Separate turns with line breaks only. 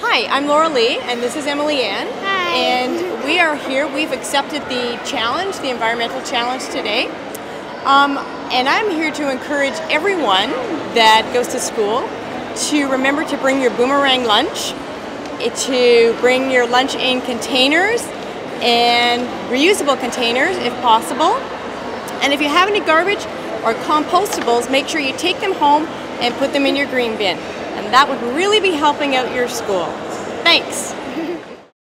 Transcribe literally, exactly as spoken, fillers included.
Hi, I'm Laurelee, and this is Emilyanne.
Hi.
And we are here. We've accepted the challenge, the environmental challenge today. Um, and I'm here to encourage everyone that goes to school to remember to bring your boomerang lunch, to bring your lunch in containers and reusable containers if possible. And if you have any garbage or compostables, make sure you take them home and put them in your green bin. And that would really be helping out your school. Thanks.